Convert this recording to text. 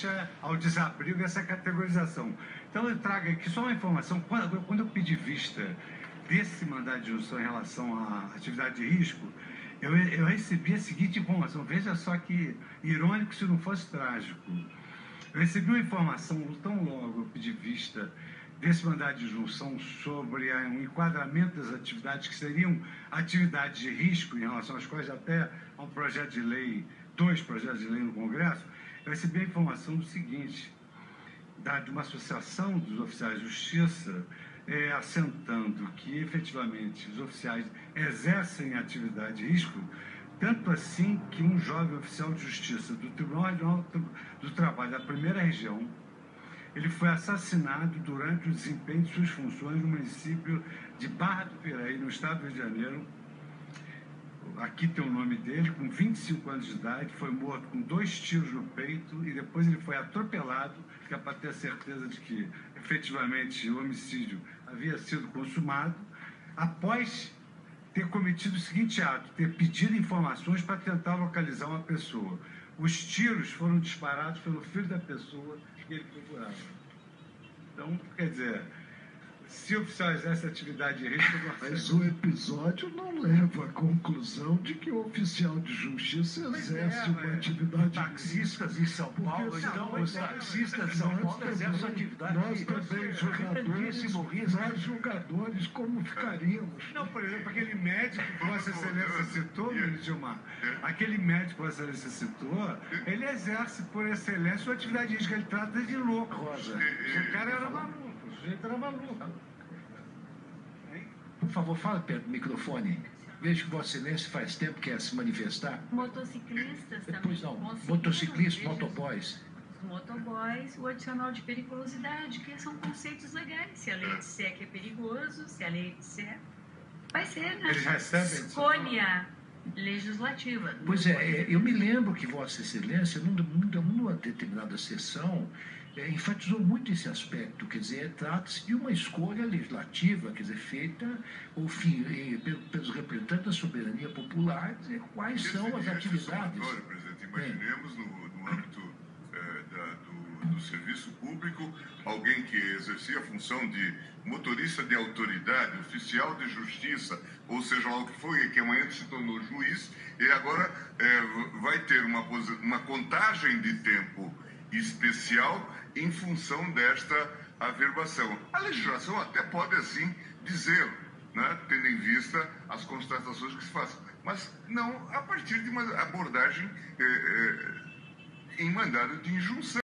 deixa ao desabrigo essa categorização. Então eu trago aqui só uma informação. Quando eu pedi vista desse mandado de junção em relação à atividade de risco, eu recebi a seguinte informação. Veja só que irônico se não fosse trágico. Eu recebi uma informação tão logo eu pedi vista desse mandado de junção sobre um enquadramento das atividades que seriam atividades de risco, em relação às quais até há um projeto de lei, 2 projetos de lei no Congresso. Eu recebi a informação do seguinte, de uma associação dos oficiais de justiça, assentando que efetivamente os oficiais exercem atividade de risco, tanto assim que um jovem oficial de justiça do Tribunal Regional do Trabalho da primeira região, ele foi assassinado durante o desempenho de suas funções no município de Barra do Piraí, no estado do Rio de Janeiro. Aqui tem o nome dele, com 25 anos de idade, foi morto com 2 tiros no peito e depois ele foi atropelado, que é para ter certeza de que efetivamente o homicídio havia sido consumado, após ter cometido o seguinte ato, ter pedido informações para tentar localizar uma pessoa. Os tiros foram disparados pelo filho da pessoa que ele procurava. Então, quer dizer, se o oficial exerce atividade de risco... Mas o episódio não leva à conclusão de que o oficial de justiça exerce uma atividade de risco. Taxistas em São Paulo, então, os taxistas de São Paulo exercem atividade de risco. Nós também, jogadores, como ficaríamos? Não, por exemplo, aquele médico que Vossa Excelência citou, ministro Gilmar, aquele médico que Vossa Excelência citou, ele exerce por excelência uma atividade de risco, ele trata de louco. Rosa. O cara era maluco, o sujeito era maluco. Por favor, fala perto do microfone. Vejo que Vossa Excelência faz tempo que quer se manifestar. Motociclistas também. Pois não, motociclistas, motoboys. Os motoboys, o adicional de periculosidade, que são conceitos legais. Se a lei disser que é perigoso, se a lei disser, vai ser, né? Eles recebem escolha legislativa. Pois é, eu me lembro que Vossa Excelência, numa determinada sessão, enfatizou muito esse aspecto, quer dizer, trata-se de uma escolha legislativa, quer dizer, feita, pelos representantes da soberania popular, dizer quais são as atividades. Presidente, imaginemos no âmbito do serviço público, alguém que exercia a função de motorista de autoridade, oficial de justiça, ou seja, algo que foi, que amanhã se tornou juiz, e agora vai ter uma contagem de tempo especial em função desta averbação. A legislação até pode assim dizer, né, tendo em vista as constatações que se fazem, mas não a partir de uma abordagem em mandado de injunção.